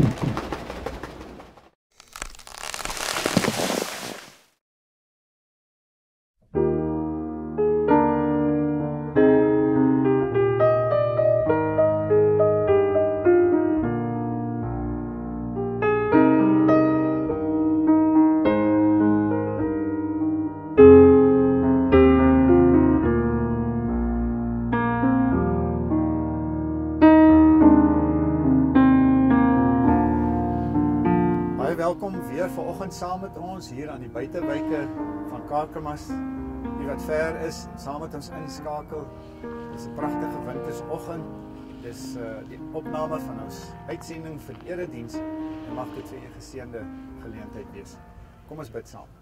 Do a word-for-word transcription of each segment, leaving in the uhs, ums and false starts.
Welkom weer vanoggend saam met ons hier aan die buitewyke van Kakamas. Die wat ver is, saam met ons inskakel. Dit is 'n pragtige wintersoggend. Dis uh, die opname van ons uitsending vir die erediens en mag dit vir 'n geseënde geleentheid wees. Kom ons bid saam.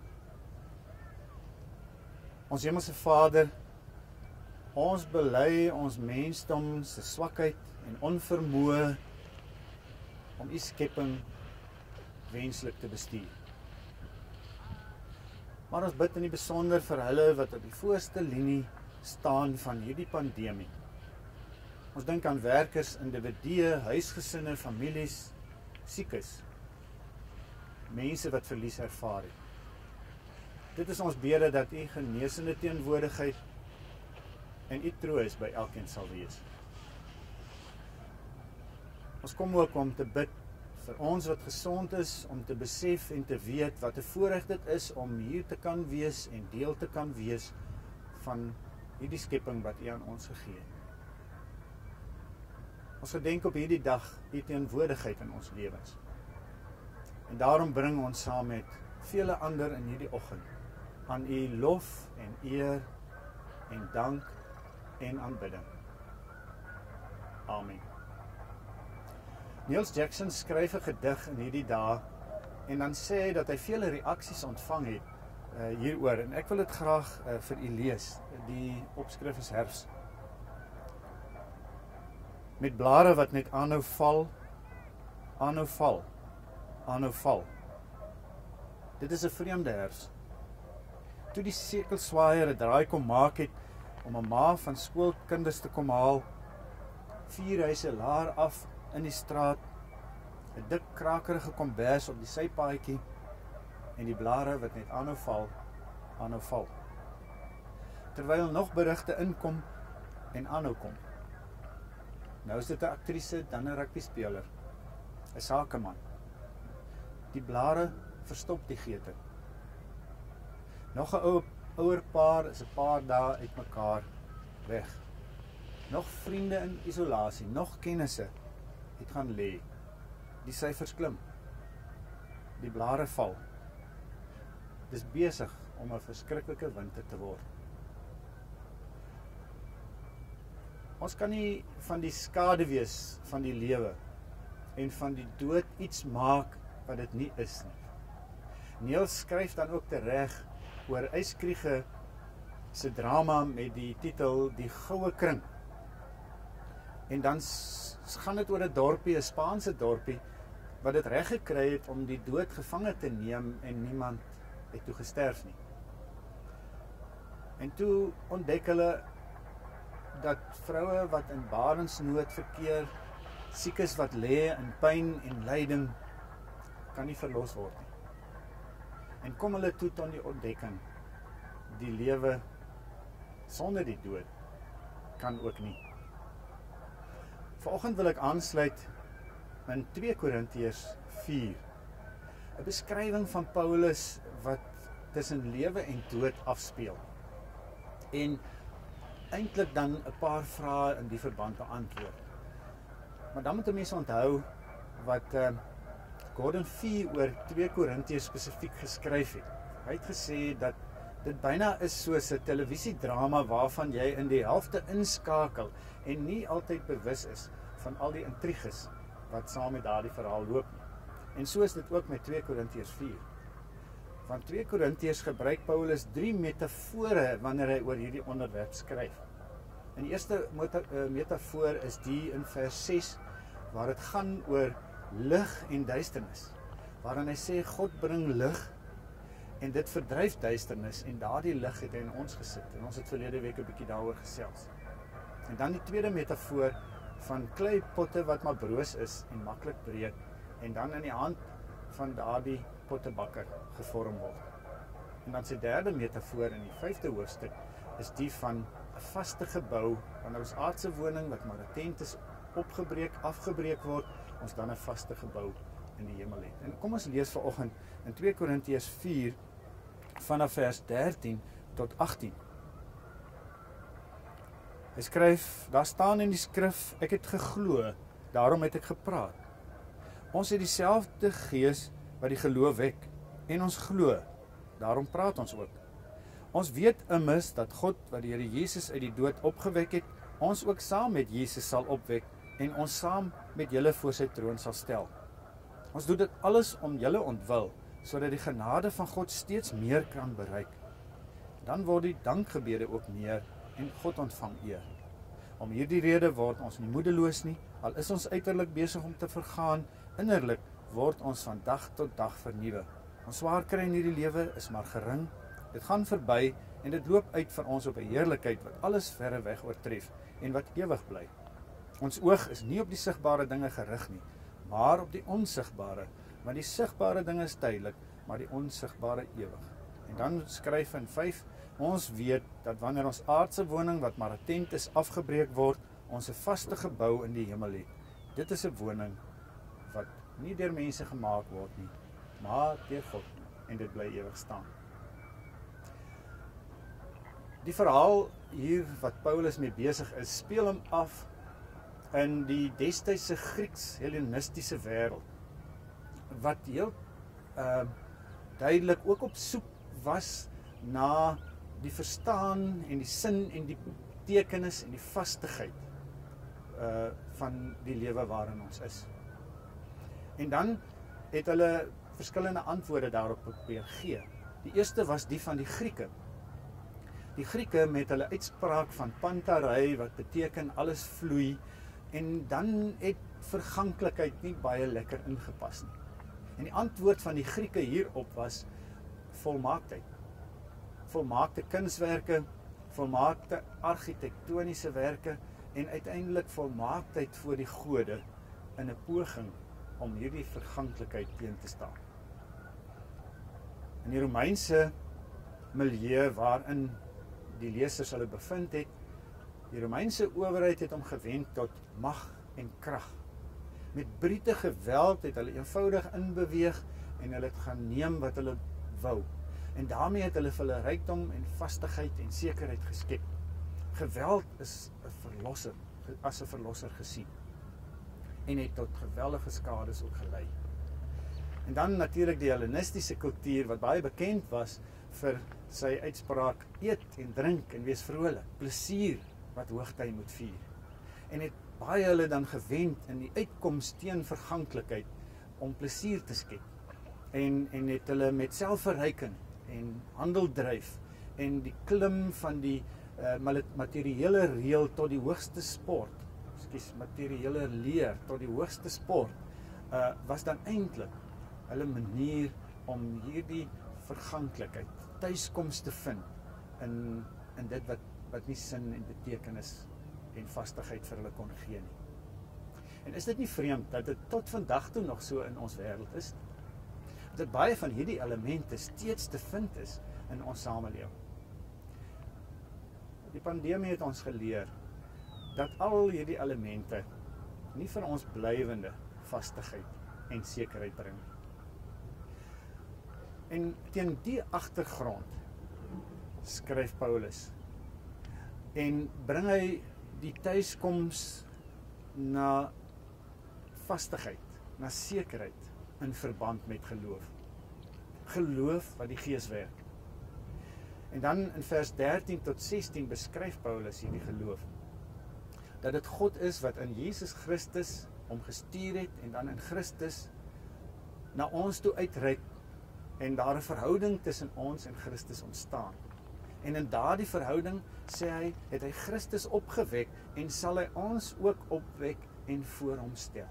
Ons Hemelse Vader, ons bely ons mensdom se swakheid en onvermoë om U skepping wenslik te bestuur. Maar ons bid in die besonder vir hulle wat op die voorste linie staan van hierdie pandemie. Ons dink aan werkers, individue, huisgesinne, families, siekes, mense wat verlies ervaar het. Dit is ons bede dat U genesende teenwoordigheid en U troos by elkeen sal wees. Ons kom ook om te bid vir ons wat gesond is, om te besef en te weet wat 'n voorreg dit is om hier te kan wees en deel te kan wees van hierdie skepping wat U aan ons gegee het. Ons gedenk op hierdie dag U teenwoordigheid in ons lewens. En daarom bring ons saam met vele ander in hierdie oggend aan U lof en eer en dank en aanbidding. Amen. Niels Jackson skryf 'n gedig in hierdie dae en dan sê hy dat hy vele reaksies ontvang het uh, hieroor en ek wil dit graag uh, vir u lees. Die opskrif is Herfs. Met blare wat net aanhou val, aanhou val, aanhou val. Dit is 'n vreemde herfs. Toe die sekelswaaier 'n draai kom maak het om 'n ma van skoolkinders te kom haal, vier huise laer af in die straat, 'n dik krakerige kombers op die sypaadjie en die blare wat net aanhou val, aanhou val. Terwyl nog berigte inkom en aanhou kom. Nou is dit 'n aktrise, dan 'n rugbyspeler, 'n sakeman. Die blare verstop die geete. Nog 'n ou ouer paar is 'n paar dae uitmekaar weg. Nog vriende in isolasie, nog kennisse het gaan lê. Die syfers klim. Die blare val. Dis besig om 'n verskriklike winter te word. Ons kan nie van die skaduwees van die lewe en van die dood iets maak wat dit nie is nie. Niels skryf dan ook tereg oor Yskriege se drama met die titel Die Goue Kring. En dan gaan dit oor 'n dorpie, 'n Spaanse dorpie, wat dit reg gekry het om die dood gevange te neem en niemand het toe gesterf nie. En toe ontdek hulle dat vroue wat in barensnood verkeer, siekes wat lê in pyn en lyding, kan nie verlos word nie. En kom hulle toe tot die ontdekking, die lewe sonder die dood kan ook nie. Vanoggend wil ek aansluit in twee Korintiërs vier. 'n Beskrywing van Paulus wat tussen lewe en dood afspeel. En eintlik dan 'n paar vrae in die verband beantwoord. Maar dan moet 'n mens onthou wat uh, Gordon Fee oor twee Korintiërs spesifiek geskryf het. Hy het gesê dat dit byna is soos 'n televisiedrama waarvan jy in die helfte inskakel en nie altyd bewus is van al die intriges wat saam met daardie verhaal loop nie. En so is dit ook met twee Korintiërs vier. Van twee Korintiërs gebruik Paulus drie metafore wanneer hy oor hierdie onderwerp skryf. En die eerste metafoor is die in vers ses, waar dit gaan oor lig en duisternis. Waarin hy sê, God bring lig en dit verdryf duisternis en daardie lig het hy in ons gesit. En ons het verlede week 'n bietjie daaroor gesels. En dan die tweede metafoor van kleipotte wat maar broos is en maklik breek. en dan in die hand van daardie pottebakker gevorm word. En dan sy derde metafoor in die vyfde hoofstuk is die van 'n vaste gebou, wanneer ons aardse woning wat maar 'n tent is opgebreek, afgebreek word, ons dan 'n vaste gebou in die hemel het. En kom ons lees vanoggend in twee Korintiërs vier vanaf vers dertien tot agtien. Hy skryf, daar staan in die skrif, ek het geglo, daarom het ek gepraat. Ons het dieselfde gees wat die geloof wek, en ons glo, daarom praat ons ook. Ons weet immers dat God, wat die Here Jesus uit die dood opgewek het, ons ook saam met Jesus sal opwek, en ons saam met julle voor sy troon sal stel. Ons doen dit alles om julle ontwil, sodat die genade van God steeds meer kan bereik. Dan word die dankgebede ook meer, en God ontvang eer. Om hierdie rede word ons nie moedeloos nie, al is ons uiterlik besig om te vergaan, innerlik word ons van dag tot dag vernuwe. Ons swaar kry in hierdie lewe is maar gering, dit gaan verby en dit loop uit vir ons op 'n heerlikheid wat alles verre weg oortref en wat ewig bly. Ons oog is nie op die sigbare dinge gerig nie, maar op die onsigbare, want die sigbare dinge is tydelik, maar die onsigbare ewig. En dan skryf in vyf, ons weet dat wanneer ons aardse woning wat maar 'n tent is afgebreek word, ons 'n vaste gebou in die hemel het. Dit is 'n woning wat nie deur mense gemaak word nie, maar deur God, en dit bly ewig staan. Die verhaal hier wat Paulus mee besig is, speel hom af in die destydse Grieks-Hellenistiese wêreld, wat heel uh, duidelik ook op soek was na die verstaan en die sin en die betekenis en die vastigheid uh, van die lewe waarin ons is. En dan het hulle verskillende antwoorde daarop probeer gee. Die eerste was die van die Grieke. Die Grieke met hulle uitspraak van pantarei, wat beteken alles vloei, en dan het verganklikheid nie baie lekker ingepas nie. En die antwoord van die Grieke hierop was volmaaktheid. Volmaakte kunswerke, volmaakte argitektoniese werke en uiteindelik volmaaktheid voor die gode in 'n poging om hierdie verganklikheid teen te staan. In die Romeinse milieu waarin die lesers hulle bevind het, die Romeinse owerheid het hom gewend tot mag en krag. Met brute geweld het hulle eenvoudig inbeweeg en hulle het gaan neem wat hulle wou. En daarmee het hulle vir hulle rykdom en vastigheid en sekerheid geskep. Geweld is 'n verlosser, as 'n verlosser gesien. En het tot geweldige skades ook gelei. En dan natuurlik die Hellenistiese kultuur wat baie bekend was vir sy uitspraak eet en drink en wees vrolik, plesier wat hoogtyd moet vier. En het baie hulle dan gewend in die uitkoms teen verganklikheid om plesier te skep. En, en het hulle met selfverryking en handeldryf en die klim van die uh, materiële reël tot die hoogste sport, ekskuus, materiële leer tot die hoogste sport, uh, was dan eintlik hulle manier om hierdie verganklikheid, tuiskoms te vind in, in dit wat, wat nie sin en betekenis en vastigheid vir hulle kon gee nie. En is dit nie vreemd dat dit tot vandag toe nog so in ons wêreld is? Dat baie van hierdie elemente steeds te vind is in ons samelewing. Die pandemie het ons geleer dat al hierdie elemente nie vir ons blywende vastigheid en sekerheid bring. En teen die agtergrond skryf Paulus en bring hy die tuiskoms na vastigheid, na sekerheid in verband met geloof. Geloof wat die Gees werk. En dan in vers dertien tot sestien beskryf Paulus hierdie geloof. Dat dit God is wat in Jesus Christus hom gestuur het en dan in Christus na ons toe uitreik en daar 'n verhouding tussen ons en Christus ontstaan. En in daardie verhouding, sê hy, het hy Christus opgewek en sal hy ons ook opwek en voor hom stel.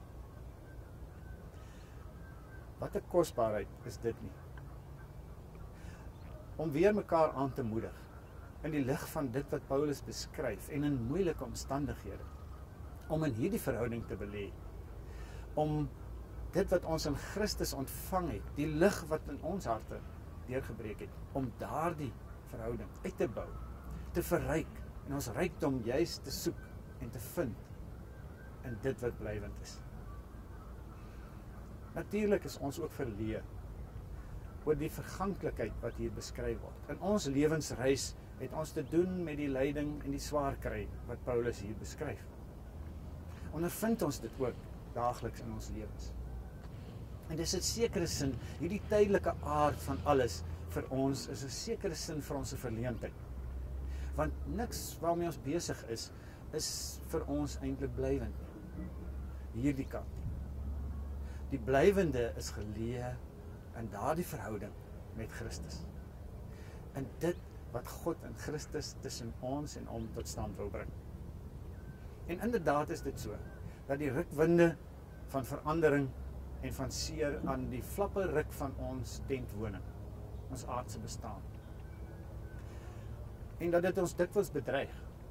Wat 'n kosbaarheid is dit nie. Om weer mekaar aan te moedig in die lig van dit wat Paulus beskryf en in moeilike omstandighede. Om in hierdie verhouding te belê. Om dit wat ons in Christus ontvang het, die lig wat in ons harte deurgebreek het, om daardie verhouding uit te bou, te verryk, en ons rykdom juist te soek en te vind in dit wat blywend is. Natuurlik is ons ook verleë oor die verganklikheid wat hier beskryf word. In ons lewensreis het ons te doen met die lyding en die swaar kry wat Paulus hier beskryf. Ondervind ons dit ook daagliks in ons lewens. En dis 'n sekere sin, hierdie tydelike aard van alles vir ons is 'n sekere sin vir ons 'n verleentheid. Want niks waarmee ons besig is, is vir ons eintlik blywend nie. Hierdie kant. Die blywende is geleë in daardie verhouding met Christus. In dit wat God in Christus tussen ons en hom tot stand wil bring. En inderdaad is dit so, dat die rukwinde van verandering en van seer aan die flappe ruk van ons tentwoning, ons aardse bestaan. En dat dit ons dikwels bedreig.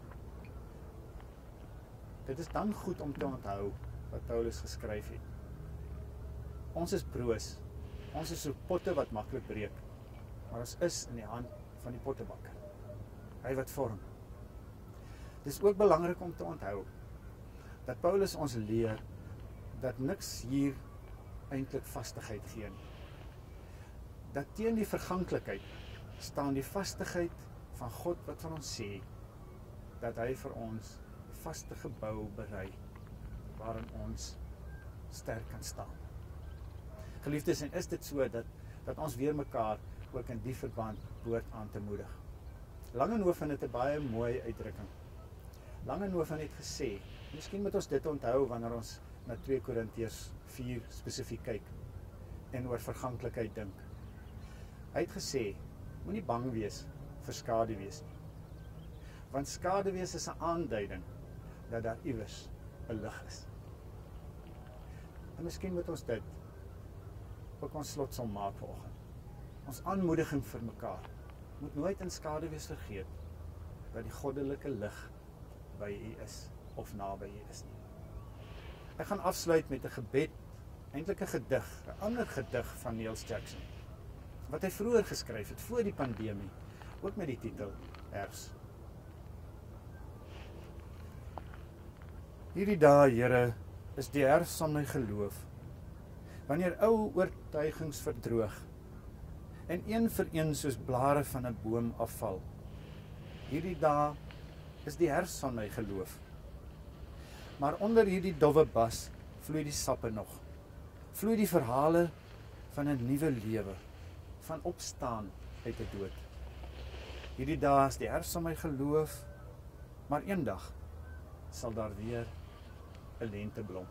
Dit is dan goed om te onthou wat Paulus geskryf het. Ons is broos, ons is so potte wat maklik breek, maar ons is in die hand van die pottebakker, hy wat vorm. Dit is ook belangrik om te onthou, dat Paulus ons leer, dat niks hier eintlik vastigheid gee nie. Dat teen die verganklikheid staan die vastigheid van God wat van ons sê, dat hy vir ons vaste gebou berei, waarin ons sterk kan staan. Geliefdes, en is dit so, dat, dat ons weer mekaar ook in die verband behoort aan te moedig. Langenhoven het 'n baie mooi uitdrukking. Langenhoven het gesê, miskien moet ons dit onthou wanneer ons na twee Korintiërs vier spesifiek kyk en oor verganklikheid dink. Hy het gesê, moenie bang wees vir skaduwees nie. Want skaduwees is 'n aanduiding dat daar iewers 'n lig is. En miskien moet ons dit ook ons slotsom maak vanoggend. Ons aanmoediging vir mekaar moet nooit in skaduwees vergeet dat die goddelike lig by u is of naby u is nie. Ek gaan afsluit met 'n gebed, eintlik 'n gedig, 'n ander gedig van Neil Jackson, wat hy vroeër geskryf het voor die pandemie, ook met die titel Herfs. Hierdie dae, Here, is die herfs van my geloof, wanneer ou oortuigings verdroog en een vir een soos blare van 'n boom afval. Hierdie dae is die herfs van my geloof. Maar onder hierdie dowwe bas vloei die sappe nog. Vloei die verhale van 'n nuwe lewe, van opstaan uit die dood. Hierdie dae is die herfs van my geloof, maar eendag sal daar weer 'n lente blom.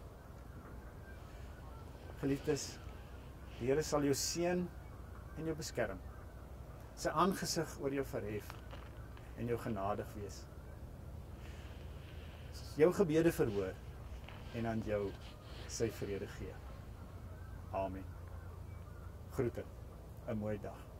Geliefdes, die Here sal jou seën en jou beskerm. Sy aangesig oor jou verhef en jou genadig wees. Jou gebede verhoor en aan jou sy vrede gee. Amen. Groete, 'n mooi dag.